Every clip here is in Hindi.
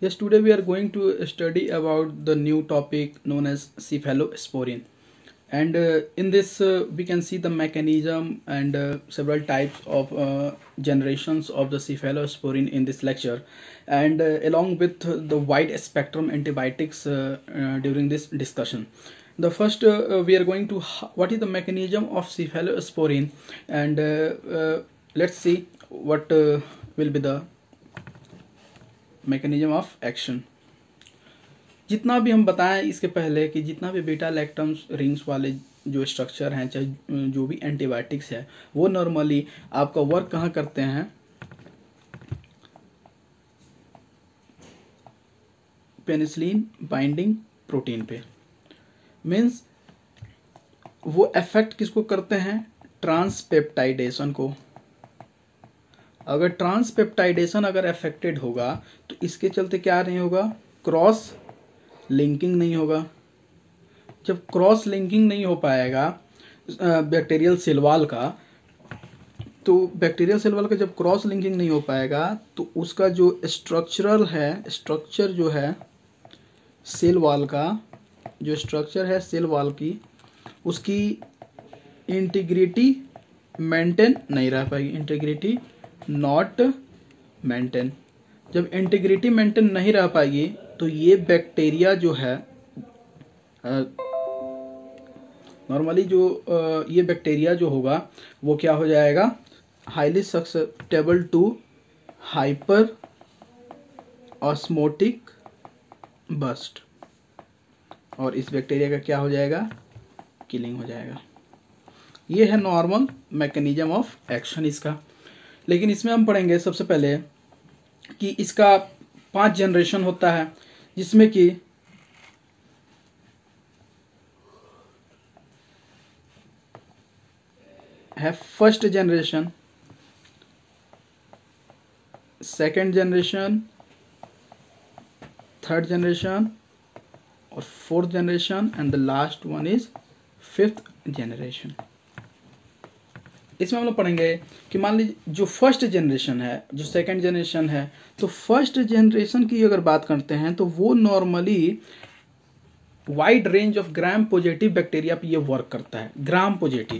Yes, today we are going to study about the new topic known as cephalosporin. And in this, we can see the mechanism and several types of generations of the cephalosporin in this lecture, and along with the wide spectrum antibiotics during this discussion. The first, we are going to what is the mechanism of cephalosporin, and let's see what will be the mechanism of action. जितना भी हम बताएं इसके पहले कि जितना भी बीटा लैक्टम्स रिंग्स वाले जो स्ट्रक्चर हैं, चाहे जो भी एंटीबायोटिक्स है, वो नॉर्मली आपका वर्क कहाँ करते हैं, पेनिसिलिन बाइंडिंग प्रोटीन पे। मीन्स वो इफेक्ट किसको करते हैं, ट्रांसपेप्टाइडेशन को। अगर ट्रांसपेप्टाइडेशन अगर अफेक्टेड होगा तो इसके चलते क्या नहीं होगा, क्रॉस लिंकिंग नहीं होगा। जब क्रॉस लिंकिंग नहीं हो पाएगा बैक्टीरियल सेल वॉल का, तो बैक्टीरियल सेल वॉल का जब क्रॉस लिंकिंग नहीं हो पाएगा तो उसका जो स्ट्रक्चर जो है सेल वॉल का, जो स्ट्रक्चर है सेल वॉल की, उसकी इंटीग्रिटी मेंटेन नहीं रह पाएगी। Integrity not maintain. जब इंटीग्रिटी मेंटेन नहीं रह पाएगी तो ये बैक्टीरिया जो है नॉर्मली ये बैक्टीरिया जो होगा वो क्या हो जाएगा, highly susceptible to hyper osmotic burst, और इस बैक्टीरिया का क्या हो जाएगा, किलिंग हो जाएगा। ये है नॉर्मल मैकेनिज्म ऑफ एक्शन इसका। लेकिन इसमें हम पढ़ेंगे सबसे पहले कि इसका 5 जनरेशन होता है, जिसमें कि है first generation, second generation, third generation और fourth generation, and the last one is 5th generation. इसमें हम लोग पढ़ेंगे कि मान लीजिए जो फर्स्ट जनरेशन है, जो सेकंड जनरेशन है, तो फर्स्ट जनरेशन की अगर बात करते हैं तो वो normally wide range of gram positive bacteria पे ये वर्क करता है। ग्राम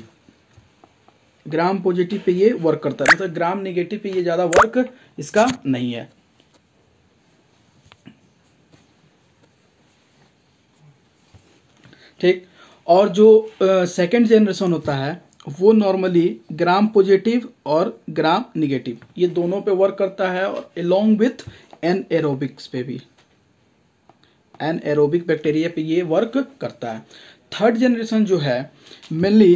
पॉजिटिव पे ये वर्क करता है, मतलब ग्राम नेगेटिव पे ये ज्यादा वर्क इसका नहीं है। ठीक। और जो सेकंड जनरेशन होता है वो नॉर्मली ग्राम पॉजिटिव और ग्राम निगेटिव ये दोनों पे वर्क करता है, और अलोंग विथ एनएरोबिक्स पे भी, एनएरोबिक बैक्टीरिया पे ये वर्क करता है। थर्ड जनरेशन जो है मेनली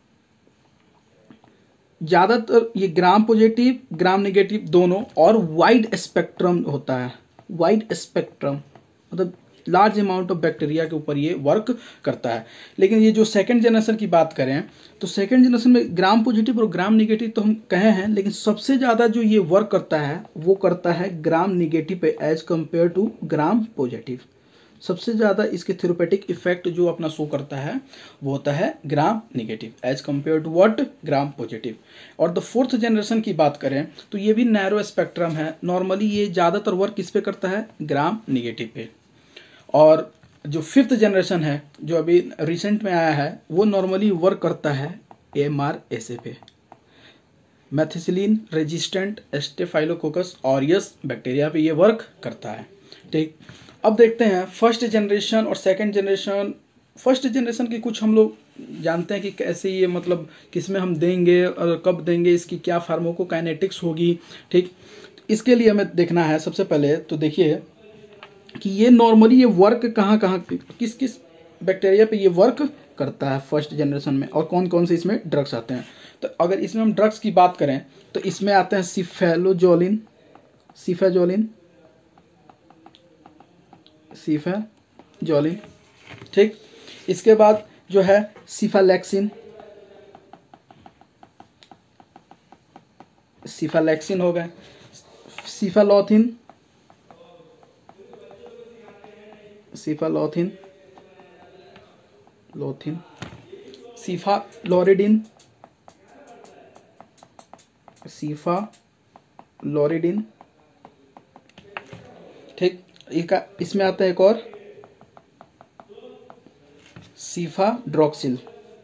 ज्यादातर ये ग्राम पॉजिटिव ग्राम निगेटिव दोनों और वाइड स्पेक्ट्रम होता है। वाइड स्पेक्ट्रम मतलब लार्ज अमाउंट ऑफ बैक्टीरिया के ऊपर ये वर्क करता है। लेकिन ये जो सेकंड जनरेशन की बात करें तो सेकंड जनरेशन में ग्राम पॉजिटिव और ग्राम निगेटिव तो हम कहे हैं, लेकिन सबसे ज़्यादा जो ये वर्क करता है वो करता है ग्राम निगेटिव पे as compare to gram positive. सबसे ज़्यादा इसके थेरेपेटिक इफेक्ट जो अपना शो करता है वो होता है gram negative as compare to what, gram positive. और द फोर्थ जनरेशन की बात करें तो ये भी नैरो स्पेक्ट्रम है। नॉर्मली ये ज़्यादातर वर्क किस पे करता है, ग्राम निगेटिव पे। और जो 5th जनरेशन है जो अभी रिसेंट में आया है वो नॉर्मली वर्क करता है MRSA पे, methicillin resistant staphylococcus aureus bacteria पे ये वर्क करता है। ठीक। अब देखते हैं फर्स्ट जनरेशन और सेकंड जनरेशन। फर्स्ट जनरेशन की कुछ हम लोग जानते हैं कि कैसे ये मतलब किसमें हम देंगे और कब देंगे, इसकी क्या फार्माकोकाइनेटिक्स होगी। ठीक। इसके लिए हमें देखना है सबसे पहले तो देखिए कि ये नॉर्मली ये वर्क कहाँ किस किस बैक्टीरिया पे ये वर्क करता है फर्स्ट जनरेशन में, और कौन कौन से इसमें ड्रग्स आते हैं। तो अगर इसमें हम ड्रग्स की बात करें तो इसमें आते हैं सिफेजोलिन। ठीक। इसके बाद जो है सिफालेक्सिन हो गए, सिफालोथिन, सिफालोरिडिन, ठीक। इसमें आता है एक और सीफाड्रॉक्सिल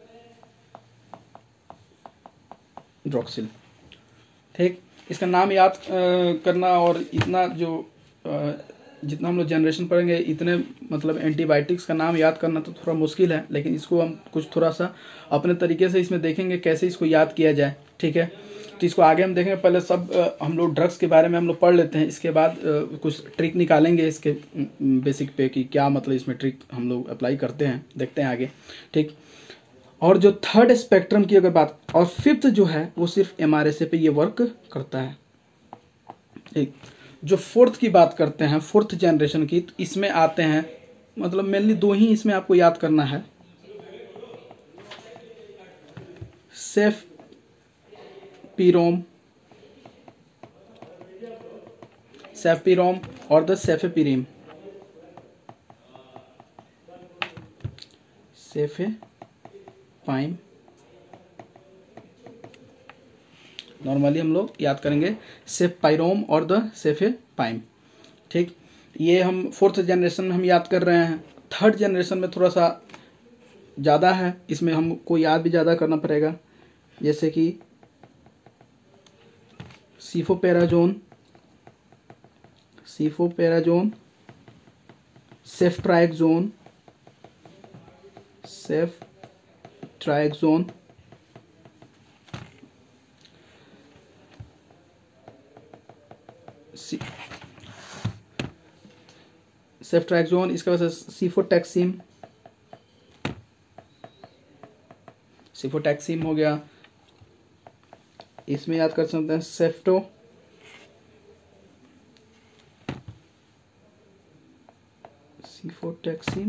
ठीक। इसका नाम याद करना और इतना जो जितना हम लोग जनरेशन पढ़ेंगे इतने मतलब एंटीबायोटिक्स का नाम याद करना तो थोड़ा मुश्किल है, लेकिन इसको हम कुछ थोड़ा सा अपने तरीके से इसमें देखेंगे कैसे इसको याद किया जाए। ठीक है, तो इसको आगे हम देखेंगे। पहले सब हम लोग ड्रग्स के बारे में हम लोग पढ़ लेते हैं, इसके बाद कुछ ट्रिक निकालेंगे इसके बेसिक पे कि क्या मतलब इसमें ट्रिक हम लोग अप्लाई करते हैं, देखते हैं आगे। ठीक, और जो थर्ड स्पेक्ट्रम की अगर बात, और फिफ्थ जो है वो सिर्फ एमआरएसए पे ये वर्क करता है। ठीक, जो फोर्थ की बात करते हैं, फोर्थ जनरेशन की, तो इसमें आते हैं मतलब मेनली दो ही इसमें आपको याद करना है, सेफपीरोम और द सेफेपिरिम। सेफेपाइम नॉर्मली हम लोग याद करेंगे सेफपाइरोम और द सेफेपाइम। ठीक, ये हम फोर्थ जनरेशन में हम याद कर रहे हैं। थर्ड जनरेशन में थोड़ा सा ज़्यादा है, इसमें हमको याद भी ज़्यादा करना पड़ेगा, जैसे कि सीफोपेराजोन, सेफ्ट्राइक्सोन, सेफ्ट्राइक्सोन, इसके बाद सिफोटैक्सिम हो गया। इसमें याद कर सकते हैं सिफोटैक्सिम,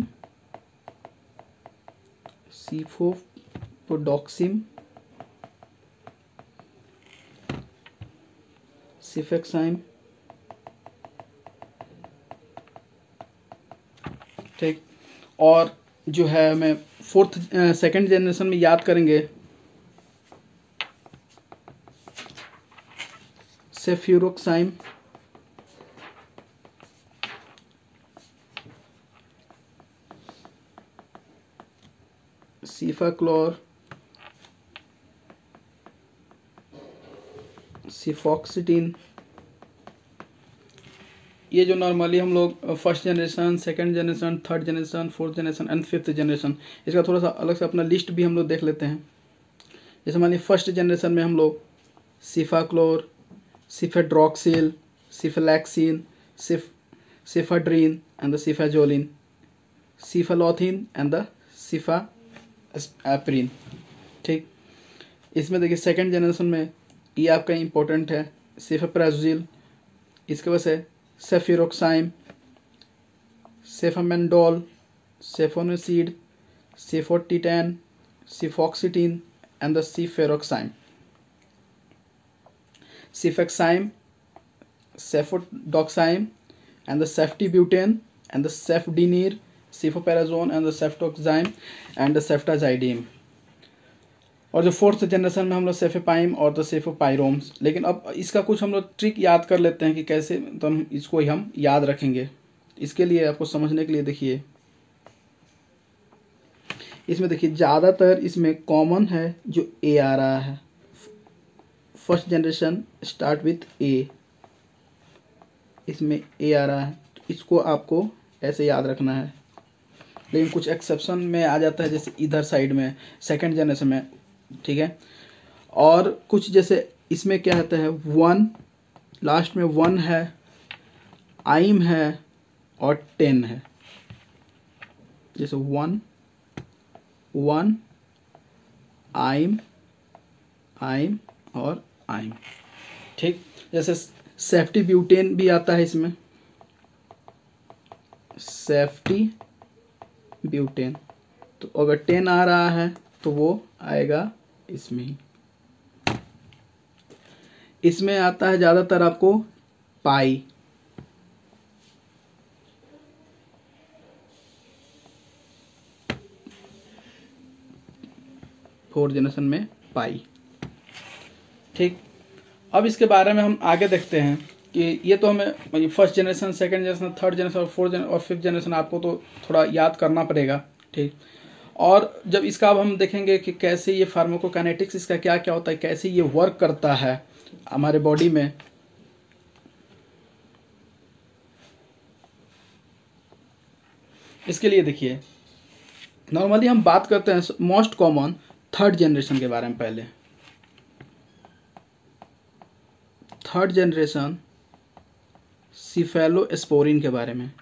सिफोपोडॉक्सिम, सिफेक्साइम। ठीक, और जो है हमें फोर्थ सेकेंड जनरेशन में याद करेंगे सेफ्यूरोक्साइम, सीफाक्लोर, सिफॉक्सिटिन। ये जो नॉर्मली हम लोग first generation, second generation, third generation, fourth generation and fifth generation, इसका थोड़ा सा अलग से अपना लिस्ट भी हम लोग देख लेते हैं। जैसे मान लीजिए फर्स्ट जनरेशन में हम लोग cefaclor, cefadroxil, cephalexin, cephradine and the cefazolin, cephalothin and the cephapirin. ठीक, इसमें देखिए सेकंड जनरेशन में ये आपका इम्पोर्टेंट है सिफेप्राजोल, इसके वजह से cefuroxime, cefamandole, cefonicid, cefotetan, cefoxitin and the cefuroxime, cefixime, cefpodoxime and the ceftibuten and the cefdinir, cefoperazone and the cefotaxime and the ceftazidime. और जो फोर्थ जनरेशन में हम लोग सेफेपाइम और द सेफोपाइरोम्स। लेकिन अब इसका कुछ हम लोग ट्रिक याद कर लेते हैं कि कैसे तो हम इसको ही हम याद रखेंगे। इसके लिए आपको समझने के लिए देखिए, इसमें देखिए ज़्यादातर इसमें कॉमन है जो ए आ रहा है। First generation start with A, इसमें ए आ रहा है, तो इसको आपको ऐसे याद रखना है। लेकिन कुछ एक्सेप्शन में आ जाता है, जैसे इधर साइड में सेकंड जनरेशन में। ठीक है, और कुछ जैसे इसमें क्या होता है, वन लास्ट में वन है, आइम है और 10 है। जैसे वन आइम और आइम। ठीक, जैसे सेफ्टी ब्यूटेन भी आता है इसमें, सेफ्टी ब्यूटेन, तो अगर 10 आ रहा है तो वो आएगा इसमें ही। इसमें आता है ज़्यादातर आपको पाई, फोर्थ जनरेशन में पाई। ठीक, अब इसके बारे में हम आगे देखते हैं कि ये तो हमें first generation, second generation, third generation और फोर्थ जनरेशन और फिफ्थ जनरेशन आपको तो थोड़ा याद करना पड़ेगा, ठीक। और जब इसका अब हम देखेंगे कि कैसे ये फार्माकोकाइनेटिक्स इसका क्या क्या होता है, कैसे ये वर्क करता है हमारे बॉडी में। इसके लिए देखिए, नॉर्मली हम बात करते हैं मोस्ट कॉमन थर्ड जनरेशन के बारे में। पहले थर्ड जनरेशन सिफेलोस्पोरिन के बारे में।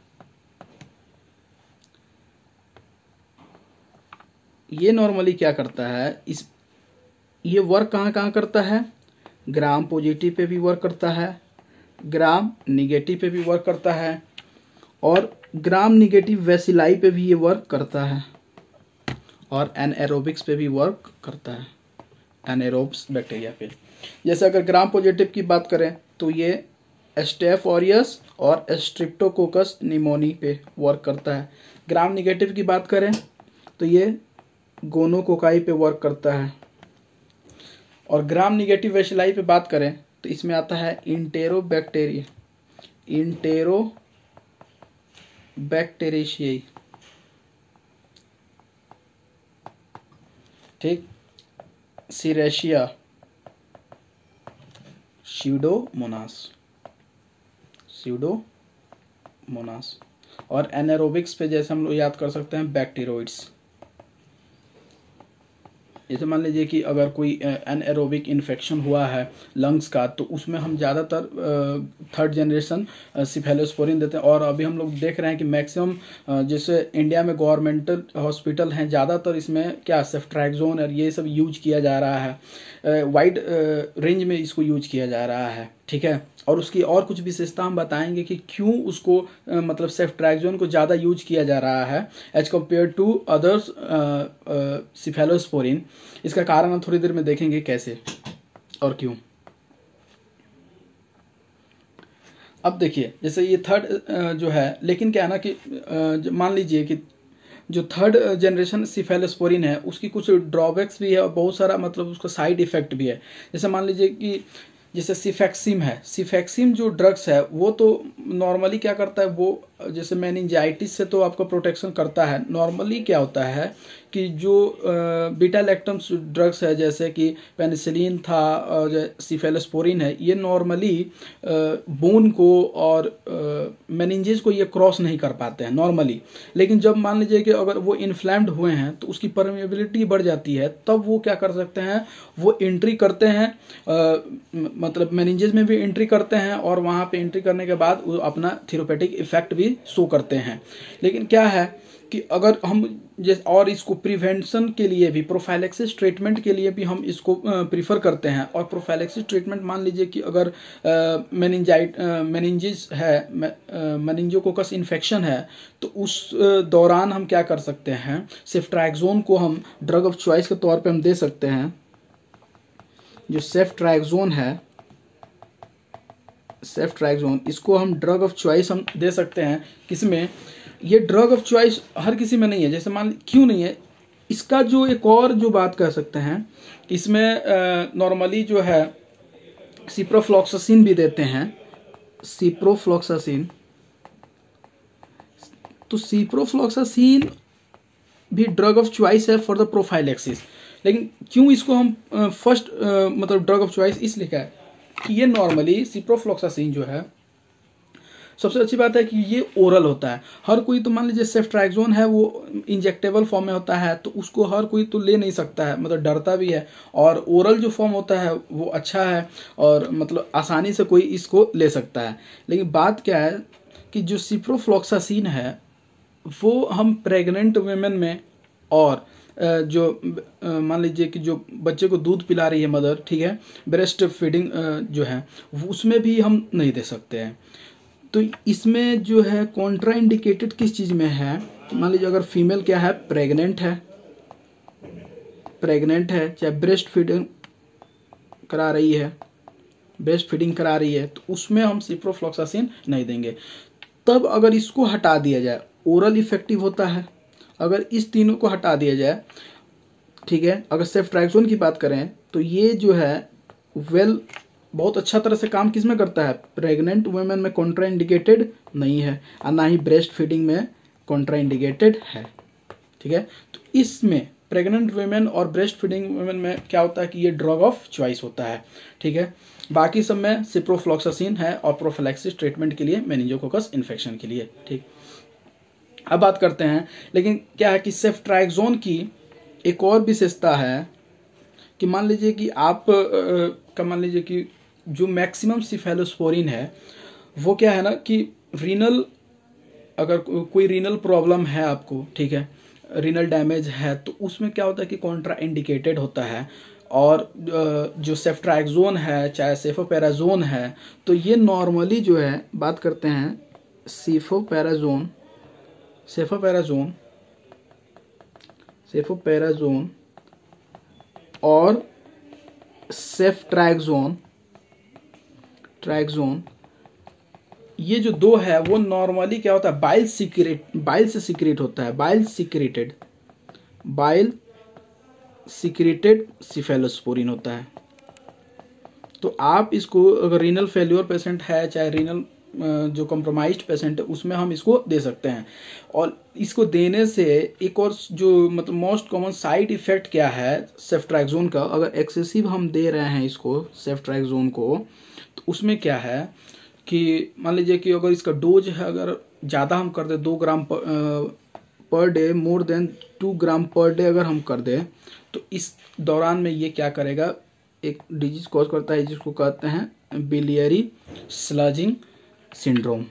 ये नॉर्मली क्या करता है, ये वर्क कहाँ कहाँ करता है, ग्राम पॉजिटिव पे भी वर्क करता है, ग्राम निगेटिव पे भी वर्क करता है, और ग्राम निगेटिव वेसिलाई पे भी ये वर्क करता है, और एनएरोबिक्स पे भी वर्क करता है, एनएरोब्स बैक्टीरिया पे। जैसे अगर ग्राम पॉजिटिव की बात करें तो ये स्टेफ ऑरियस और स्ट्रिप्टोकोकस निमोनी पे वर्क करता है। ग्राम निगेटिव की बात करें तो ये गोनोकोकाई पे वर्क करता है, और ग्राम निगेटिव वेसिलाई पे बात करें तो इसमें आता है इंटेरोबैक्टेरिशियाई, ठीक, सीरेशिया, स्यूडोमोनास, और एनारोबिक्स पे जैसे हम लोग याद कर सकते हैं बैक्टीरोइड्स। जैसे मान लीजिए कि अगर कोई एनएरोबिक इन्फेक्शन हुआ है लंग्स का, तो उसमें हम ज़्यादातर थर्ड जनरेशन सिफेलोस्पोरिन देते हैं। और अभी हम लोग देख रहे हैं कि मैक्सिमम जैसे इंडिया में गवर्नमेंटल हॉस्पिटल हैं, ज़्यादातर इसमें क्या सेफ्ट्रैक्सोन और ये सब यूज किया जा रहा है, वाइड रेंज में इसको यूज किया जा रहा है, ठीक है। और उसकी और कुछ विशेषता हम बताएंगे कि क्यों उसको मतलब सेफ्ट्रैक्सोन को ज़्यादा यूज किया जा रहा है as compare to others cephalosporin. इसका कारण हम थोड़ी देर में देखेंगे कैसे और क्यों। अब देखिए, जैसे ये थर्ड जो है, लेकिन क्या है ना कि मान लीजिए कि जो थर्ड जनरेशन सिफेलोस्पोरिन है उसकी कुछ ड्रॉबैक्स भी है और बहुत सारा मतलब उसका साइड इफेक्ट भी है। जैसे मान लीजिए कि जैसे सिफेक्सिम है, सिफेक्सिम जो ड्रग्स है वो तो नॉर्मली क्या करता है, वो जैसे मेनिंजाइटिस से तो आपका प्रोटेक्शन करता है। नॉर्मली क्या होता है कि जो बीटा लैक्टम ड्रग्स है जैसे कि पेनिसिलिन था और सिफेलोस्पोरिन है, ये नॉर्मली बोन को और मेनिंजेस को ये क्रॉस नहीं कर पाते हैं नॉर्मली। लेकिन जब मान लीजिए कि अगर वो इन्फ्लेम्ड हुए हैं तो उसकी परमेबिलिटी बढ़ जाती है, तब वो क्या कर सकते हैं, वो एंट्री करते हैं, मतलब मेनिंजेस में भी एंट्री करते हैं, और वहाँ पे एंट्री करने के बाद वो अपना थेरेपेटिक इफेक्ट भी शो करते हैं। लेकिन क्या है कि अगर हम जैसे और इसको प्रिवेंशन के लिए भी, प्रोफाइलेक्सिस ट्रीटमेंट के लिए भी हम इसको प्रीफर करते हैं। और प्रोफाइलेक्सिस ट्रीटमेंट मान लीजिए कि अगर मेनिंजिस है, मेनिंजोकोकस इन्फेक्शन है, तो उस दौरान हम क्या कर सकते हैं, सेफ्ट्रैक्सोन को हम ड्रग ऑफ चॉइस के तौर पे हम दे सकते हैं। जो सेफ्ट्रैक्सोन है, सेफ्ट्रैक्सोन, इसको हम ड्रग ऑफ चॉइस हम दे सकते हैं। किसमें? ये ड्रग ऑफ चॉइस हर किसी में नहीं है। जैसे मान क्यों नहीं है, इसका जो एक और जो बात कर सकते हैं, इसमें नॉर्मली जो है सिप्रोफ्लॉक्सासिन भी देते हैं, सिप्रोफ्लॉक्सासिन। तो सिप्रोफ्लॉक्सासिन भी ड्रग ऑफ चॉइस है फॉर द प्रोफाइलेक्सिस। लेकिन क्यों इसको हम फर्स्ट मतलब ड्रग ऑफ चॉइस इसलिए क्या है कि ये नॉर्मली सिप्रोफ्लॉक्सासिन जो है, सबसे अच्छी बात है कि ये ओरल होता है। हर कोई तो मान लीजिए सेफ्ट्रैक्सोन है वो इंजेक्टेबल फॉर्म में होता है, तो उसको हर कोई तो ले नहीं सकता है, मतलब डरता भी है। और ओरल जो फॉर्म होता है वो अच्छा है और मतलब आसानी से कोई इसको ले सकता है। लेकिन बात क्या है कि जो सिप्रोफ्लॉक्सासिन है वो हम प्रेग्नेंट वुमेन में, और जो मान लीजिए कि जो बच्चे को दूध पिला रही है मदर, ठीक है, ब्रेस्ट फीडिंग जो है, उसमें भी हम नहीं दे सकते हैं। तो इसमें जो है कॉन्ट्रा इंडिकेटेड किस चीज़ में है, मान लीजिए अगर फीमेल क्या है, प्रेग्नेंट है, चाहे ब्रेस्ट फीडिंग करा रही है, तो उसमें हम सिप्रोफ्लॉक्सासिन नहीं देंगे। तब अगर इसको हटा दिया जाए, ओरल इफेक्टिव होता है, अगर इस तीनों को हटा दिया जाए, ठीक है, अगर सेफ्ट्रैक्सोन की बात करें तो ये जो है वेल बहुत अच्छा तरह से काम किस में करता है, प्रेग्नेंट वुमेन में कॉन्ट्राइंडिकेटेड नहीं है और ना ही ब्रेस्ट फीडिंग में कॉन्ट्राइंडिकेटेड है। ठीक है, तो इसमें प्रेग्नेंट वुमेन और ब्रेस्ट फीडिंग वुमेन में क्या होता है कि ये ड्रग ऑफ चॉइस होता है। ठीक है, बाकी सब में सिप्रोफ्लॉक्सासिन है और प्रोफिलैक्सिस ट्रीटमेंट के लिए, मेनिंजोकोकस इन्फेक्शन के लिए। ठीक, अब बात करते हैं, लेकिन क्या है कि सेफ्ट्राइक्सोन की एक और विशेषता है कि मान लीजिए कि मान लीजिए कि जो मैक्सिमम सिफेलोस्पोरिन है वो क्या है ना कि रीनल, अगर कोई रीनल प्रॉब्लम है आपको, ठीक है, रीनल डैमेज है, तो उसमें क्या होता है कि कॉन्ट्रा इंडिकेटेड होता है। और जो सेफ्ट्राइक्सोन है चाहे सेफोपेराजोन है, तो ये नॉर्मली जो है, बात करते हैं सेफोपेराजोन और सेफ्ट्राइक्सोन, ये जो दो है वो नॉर्मली क्या होता है, बाइल से सीक्रेट होता है, बाइल सीक्रेटेड सिफेलोस्पोरिन होता है। तो आप इसको अगर रीनल फेल्योर पेशेंट है चाहे रीनल जो कॉम्प्रोमाइज्ड पेशेंट है उसमें हम इसको दे सकते हैं। और इसको देने से एक और जो मतलब मोस्ट कॉमन साइड इफेक्ट क्या है सेफ्ट्राइक्सोन का, अगर एक्सेसिव हम दे रहे हैं इसको सेफ्ट्राइक्सोन को, तो उसमें क्या है कि मान लीजिए कि अगर इसका डोज है अगर ज़्यादा हम कर दे 2 ग्राम पर डे, मोर देन 2 ग्राम पर डे अगर हम कर दे, तो इस दौरान में ये क्या करेगा, एक डिजीज कॉज करता है जिसको कहते हैं बिलियरी स्लजिंग सिंड्रोम,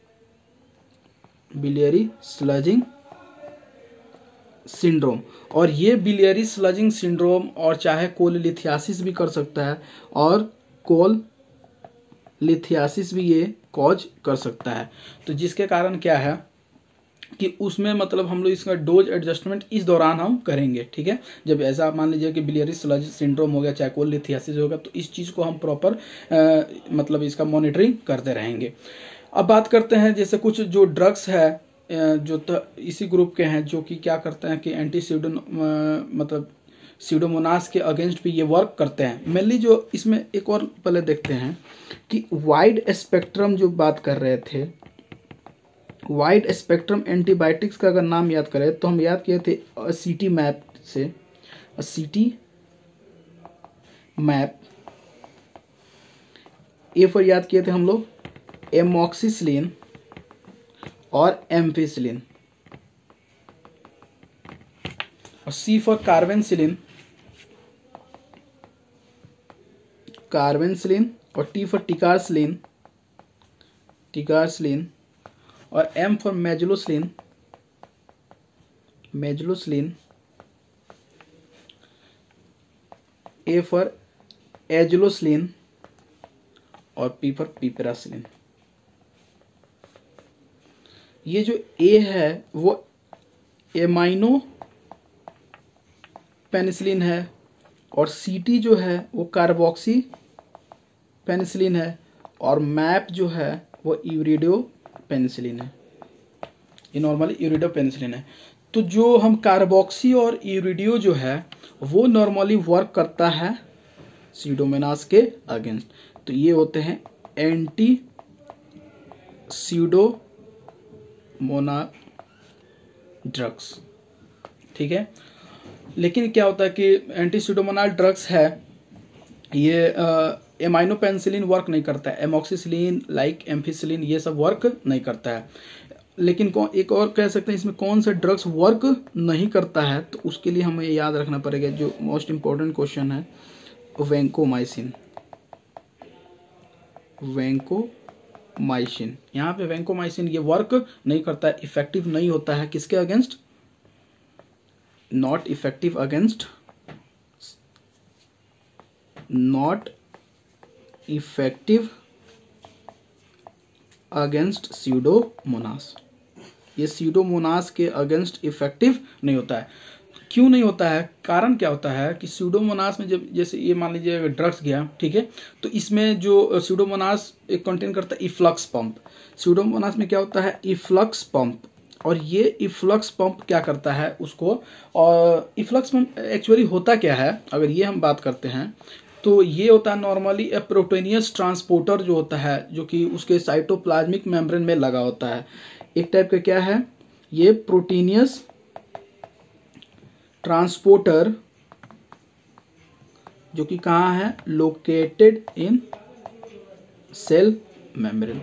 और ये बिलियरी स्लजिंग सिंड्रोम और चाहे कोलिथियासिस भी कर सकता है, और कोलिथियासिस भी ये कॉज कर सकता है। तो जिसके कारण क्या है कि उसमें मतलब हम लोग इसका डोज एडजस्टमेंट इस दौरान हम करेंगे। ठीक है, जब ऐसा मान लीजिए कि बिलियरी स्लज सिंड्रोम हो गया चाहे कोलिथियासिस हो गया, तो इस चीज़ को हम प्रॉपर मतलब इसका मॉनिटरिंग करते रहेंगे। अब बात करते हैं जैसे कुछ जो ड्रग्स है जो तो इसी ग्रुप के हैं जो कि क्या करते हैं कि एंटी मतलब सीडोमोनास के अगेंस्ट भी ये वर्क करते हैं। मेनली जो इसमें एक और पहले देखते हैं कि वाइड स्पेक्ट्रम जो बात कर रहे थे, वाइड स्पेक्ट्रम एंटीबायोटिक्स का अगर नाम याद करें तो हम याद किए थे सीटी मैप से, सीटी मैप, ए पर याद किए थे हम लोग एमॉक्सिसिलिन और एम्फिसिलिन, और सी फॉर कार्बेंसिलिन और टी फॉर टिकारसिलिन और M for mezlocillin, A for azlocillin और पी फॉर पिपेरासिलिन। ये जो ए है वो एमाइनो पेनिसिलिन है, और सीटी जो है वो कार्बोक्सी पेनिसिलिन है, और मैप जो है वो यूरिडो पेनिसिलिन है, ये नॉर्मली यूरिडो पेनिसिलिन है। तो जो हम कार्बोक्सी और यूरिडियो जो है वो नॉर्मली वर्क करता है सीडोमोनास के अगेंस्ट, तो ये होते हैं एंटी सीडोमोना ड्रग्स। ठीक है, लेकिन क्या होता है कि एंटी सीडोमोनाल ड्रग्स है ये एमाइनो पेनिसिलिन वर्क नहीं करता है, एमॉक्सिसिलिन लाइक एम्फिसिलिन ये सब वर्क नहीं करता है। लेकिन एक और कह सकते हैं इसमें कौन सा ड्रग्स वर्क नहीं करता है, तो उसके लिए हमें याद रखना पड़ेगा, जो मोस्ट इम्पोर्टेंट क्वेश्चन है वैंकोमाइसिन। यहाँ पे वैंकोमाइसिन ये वर्क नहीं करता है, इफेक्टिव नहीं होता है किसके against, not effective against pseudomonas, ये सीडोमोनास के अगेंस्ट इफेक्टिव नहीं होता है। क्यों नहीं होता है, कारण क्या होता है कि सीडोमोनास में जब जैसे ये मान लीजिए ड्रग्स गया, ठीक है, तो इसमें जो सीडोमोनास एक कंटेन करता है इफ्लक्स पंप, सीडोमोनास में क्या होता है इफ्लक्स पंप, और ये इफ्लक्स पंप क्या करता है उसको, और इफ्लक्स पंप एक्चुअली होता क्या है, अगर ये हम बात करते हैं तो ये होता है नॉर्मली ए प्रोटीनियस ट्रांसपोर्टर जो होता है, जो कि उसके साइटोप्लाज्मिक मेम्ब्रेन में लगा होता है। एक टाइप का क्या है ये प्रोटीनियस ट्रांसपोर्टर, जो कि कहाँ है, located in cell membrane,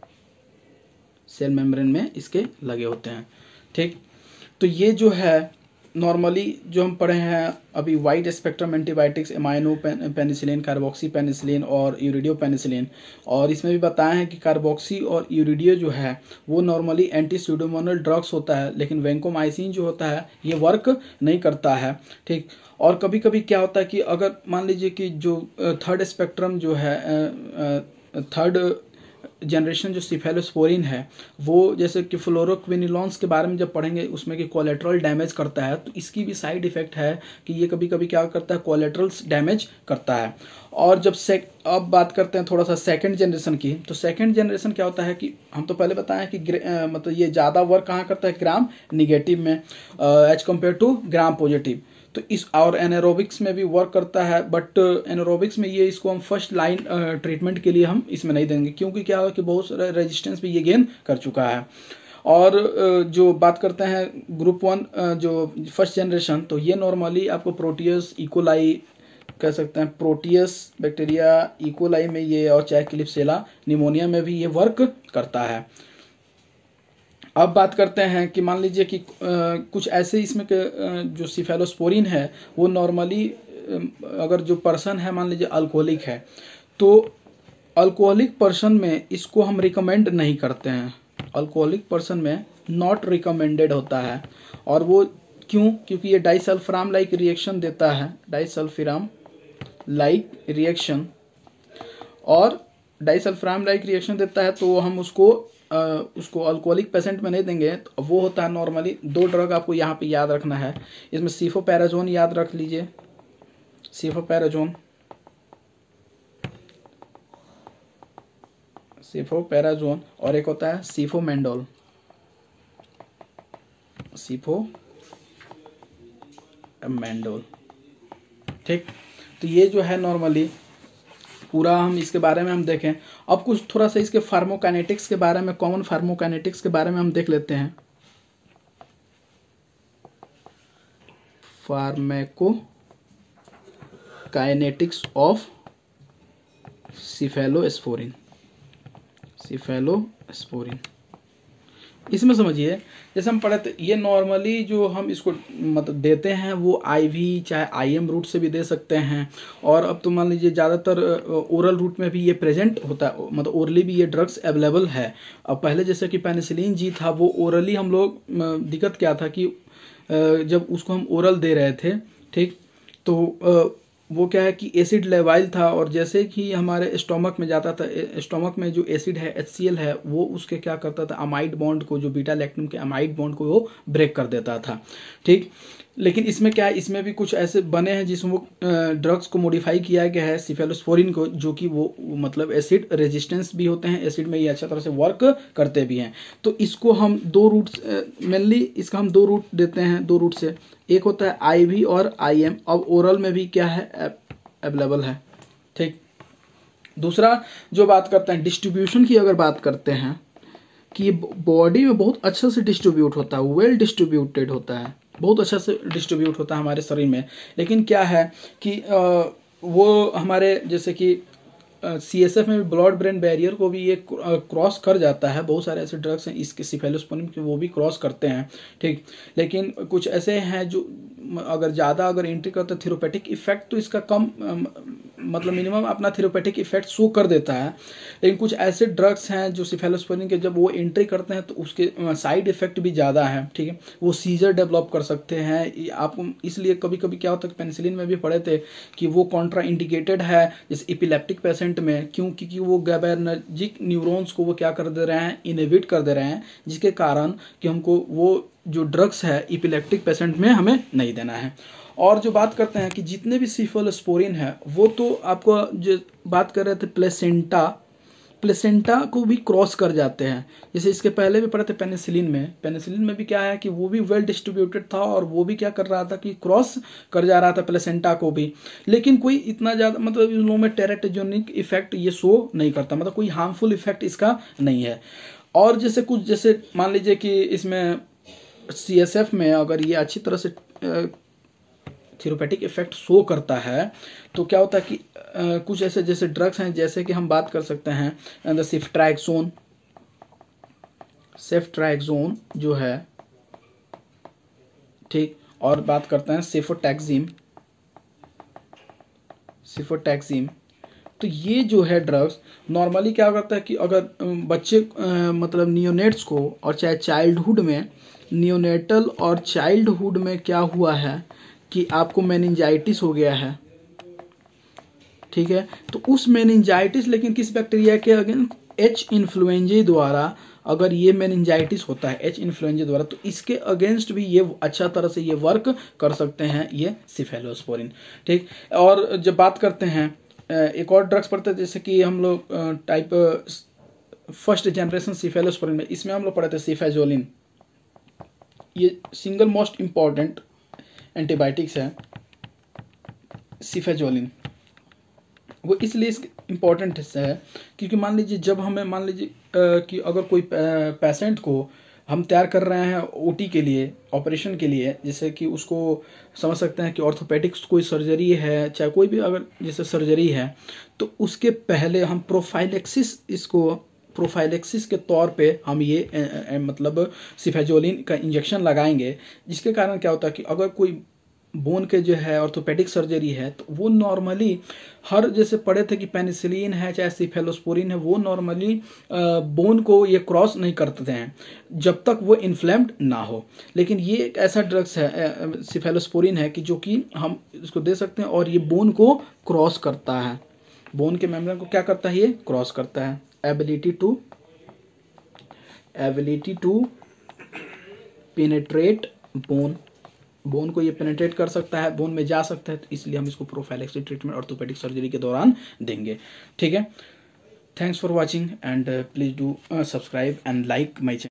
cell membrane में इसके लगे होते हैं। ठीक, तो ये जो है नॉर्मली जो हम पढ़े हैं अभी wide spectrum antibiotics, amino penicillin, carboxy penicillin और यूरिडियो पेनिसिलिन, और इसमें भी बताया है कि कार्बोक्सी और यूरिडियो जो है वो नॉर्मली एंटी स्यूडोमोनल ड्रग्स होता है, लेकिन वेंकोमाइसिन जो होता है ये वर्क नहीं करता है। ठीक, और कभी कभी क्या होता है कि अगर मान लीजिए कि जो थर्ड स्पेक्ट्रम जो है, थर्ड जनरेशन जो सिफेलोस्पोरिन है वो, जैसे कि फ्लोरोक्विनिलॉन्स के बारे में जब पढ़ेंगे उसमें कि कोलेट्रल डैमेज करता है, तो इसकी भी साइड इफेक्ट है कि ये कभी कभी क्या करता है, कोलेट्रल्स डैमेज करता है। और जब अब बात करते हैं थोड़ा सा सेकंड जनरेशन की, तो सेकंड जनरेशन क्या होता है कि हम तो पहले बताएं कि मतलब ये ज़्यादा वर्क कहाँ करता है, ग्राम निगेटिव में as compare to gram positive. तो इस और एनारोबिक्स में भी वर्क करता है, बट एनारोबिक्स में ये इसको हम फर्स्ट लाइन ट्रीटमेंट के लिए हम इसमें नहीं देंगे, क्योंकि क्या होगा कि बहुत सारा रेजिस्टेंस भी ये गेन कर चुका है। और जो बात करते हैं ग्रुप 1 जो फर्स्ट जनरेशन, तो ये नॉर्मली आपको प्रोटियस इकोलाई कह सकते हैं, प्रोटियस बैक्टीरिया इकोलाई में ये, और चाहे क्लिप्सेला निमोनिया में भी ये वर्क करता है। अब बात करते हैं कि मान लीजिए कि कुछ ऐसे इसमें जो सिफेलोस्पोरिन है वो नॉर्मली अगर जो पर्सन है मान लीजिए अल्कोहलिक है, तो अल्कोहलिक पर्सन में इसको हम रिकमेंड नहीं करते हैं, अल्कोहलिक पर्सन में नॉट रिकमेंडेड होता है। और वो क्यों, क्योंकि ये डाइसल्फराम लाइक रिएक्शन देता है, डाइसल्फराम लाइक रिएक्शन, और डाइसल्फराम लाइक रिएक्शन देता है, तो हम उसको अल्कोहलिक पेशेंट में नहीं देंगे। तो वो होता है नॉर्मली 2 ड्रग आपको यहाँ पे याद रखना है, इसमें सीफोपैराजोन याद रख लीजिए, सीफोपैराजोन, और एक होता है सीफोमेंडोल, ठीक। तो ये जो है नॉर्मली पूरा हम इसके बारे में हम देखें। अब कुछ थोड़ा सा इसके फार्मोकाइनेटिक्स के बारे में, कॉमन फार्मोकाइनेटिक्स के बारे में हम देख लेते हैं। फार्माकोकाइनेटिक्स ऑफ सिफेलोस्पोरिन, इसमें समझिए जैसे हम पढ़े थे, ये नॉर्मली जो हम इसको मतलब देते हैं वो आईवी चाहे आईएम रूट से भी दे सकते हैं, और अब तो मान लीजिए ज़्यादातर ओरल रूट में भी ये प्रेजेंट होता है, मतलब ओरली भी ये ड्रग्स अवेलेबल है। अब पहले जैसे कि पेनिसिलिन जी था वो ओरली हम लोग, दिक्कत क्या था कि जब उसको हम ओरल दे रहे थे, ठीक, तो वो क्या है कि एसिड लेवाइल था, और जैसे कि हमारे स्टोमक में जाता था, स्टोमक में जो एसिड है HCl है वो उसके क्या करता था, अमाइड बॉन्ड को, जो बीटा लैक्टम के अमाइड बॉन्ड को वो ब्रेक कर देता था, ठीक। लेकिन इसमें क्या है, इसमें भी कुछ ऐसे बने हैं जिसमें वो ड्रग्स को मॉडिफाई किया गया है सिफेलोस्पोरिन को, जो कि वो मतलब एसिड रेजिस्टेंस भी होते हैं, एसिड में ये अच्छा तरह से वर्क करते भी हैं। तो इसको हम 2 रूट, मेनली इसका हम 2 रूट देते हैं, 2 रूट से, एक होता है आईवी और आईएम। अब ओरल में भी क्या है अवेलेबल है, ठीक। दूसरा जो बात करते हैं डिस्ट्रीब्यूशन की, अगर बात करते हैं कि बॉडी में बहुत अच्छा से डिस्ट्रीब्यूट होता है, वेल डिस्ट्रीब्यूटेड होता है, बहुत अच्छा से डिस्ट्रीब्यूट होता है हमारे शरीर में। लेकिन क्या है कि वो हमारे जैसे कि CSF में ब्लड ब्रेन बैरियर को भी ये क्रॉस कर जाता है। बहुत सारे ऐसे ड्रग्स हैं इसके सिफेलोस्पोरिन के, वो भी क्रॉस करते हैं, ठीक। लेकिन कुछ ऐसे हैं जो अगर ज़्यादा अगर एंट्री करते हैं, थेरेपेटिक इफेक्ट तो इसका कम, मतलब मिनिमम अपना थेरेपेटिक इफेक्ट शो कर देता है। लेकिन कुछ ऐसे ड्रग्स हैं जो सिफेलोस्पोरिन के जब वो एंट्री करते हैं तो उसके साइड इफेक्ट भी ज़्यादा है, ठीक है। वो सीजर डेवलप कर सकते हैं आपको, इसलिए कभी कभी क्या होता है, पेनिसिलिन में भी पढ़े थे कि वो कॉन्ट्रा इंडिकेटेड है जैसे इपिलेप्टिक पेशेंट में, क्यों, क्योंकि वो गैबार्नर्जिक न्यूरॉन्स को वो क्या कर दे रहे हैं, इनहिबिट कर दे रहे हैं, जिसके कारण कि हमको वो जो ड्रग्स है इपिलेप्टिक पेशेंट में हमें नहीं देना है। और जो बात करते हैं कि जितने भी सिफेलोस्पोरिन है वो तो आपको जो बात कर रहे थे प्लेसेंटा प्लेसेंटा को भी क्रॉस कर जाते हैं। जैसे इसके पहले भी पढ़े थे पेनिसिलिन में भी क्या है कि वो भी वेल डिस्ट्रीब्यूटेड था और वो भी क्या कर रहा था कि क्रॉस कर जा रहा था प्लेसेंटा को भी, लेकिन कोई इतना ज़्यादा मतलब इन लोगों में टेरेटोजेनिक इफेक्ट ये शो नहीं करता, मतलब कोई हार्मफुल इफेक्ट इसका नहीं है। और जैसे कुछ जैसे मान लीजिए कि इसमें CSF में अगर ये अच्छी तरह से थेरेपेटिक इफेक्ट शो करता है तो क्या होता है कि कुछ ऐसे जैसे ड्रग्स हैं, जैसे कि हम बात कर सकते हैं सेफ्ट्रैक्सोन जो है, ठीक, और बात करते हैं सिफोटैक्सिम। तो ये जो है ड्रग्स नॉर्मली क्या करता है कि अगर बच्चे मतलब नियोनेट्स को, और चाहे चाइल्डहुड में, नियोनेटल और चाइल्डहुड में क्या हुआ है कि आपको मेनिंजाइटिस हो गया है, ठीक है, तो उस मेनिंजाइटिस लेकिन किस बैक्टीरिया के अगेंस्ट, एच इन्फ्लुएंजा द्वारा, अगर ये मेनिंजाइटिस होता है एच इन्फ्लुएंजा द्वारा, तो इसके अगेंस्ट भी ये अच्छा तरह से ये वर्क कर सकते हैं ये सिफेलोस्पोरिन, ठीक। और जब बात करते हैं एक और ड्रग्स पढ़ते हैं, जैसे कि हम लोग टाइप फर्स्ट जनरेशन सिफेलोस्पोरिन में, इसमें हम लोग पढ़े थे सिफेजोलिन। ये सिंगल मोस्ट इम्पॉर्टेंट एंटीबायोटिक्स है सिफेजोलिन। वो इसलिए इम्पोर्टेंट है क्योंकि मान लीजिए जब हमें मान लीजिए कि अगर कोई पेशेंट को हम तैयार कर रहे हैं OT के लिए, ऑपरेशन के लिए, जैसे कि उसको समझ सकते हैं कि ऑर्थोपेडिक्स कोई सर्जरी है, चाहे कोई भी अगर जैसे सर्जरी है, तो उसके पहले हम प्रोफाइलेक्सिस के तौर पे हम ये मतलब सिफेजोलिन का इंजेक्शन लगाएंगे, जिसके कारण क्या होता है कि अगर कोई बोन के जो है ऑर्थोपेडिक सर्जरी है तो वो नॉर्मली हर, जैसे पढ़े थे कि पेनिसिलिन है चाहे सिफेलोस्पोरिन है, वो नॉर्मली बोन को ये क्रॉस नहीं करते हैं जब तक वो इन्फ्लेम्ड ना हो। लेकिन ये एक ऐसा ड्रग्स है सिफेलोस्पोरिन है कि जो कि हम इसको दे सकते हैं और ये बोन को क्रॉस करता है, बोन के मेम्ब्रेन को क्या करता है, ये क्रॉस करता है। एबिलिटी टू पेनेट्रेट बोन को ये पेनेट्रेट कर सकता है, बोन में जा सकता है, तो इसलिए हम इसको प्रोफाइलेक्सिस ट्रीटमेंट ऑर्थोपेडिक सर्जरी के दौरान देंगे, ठीक है। Thanks for watching and please do subscribe and like my channel.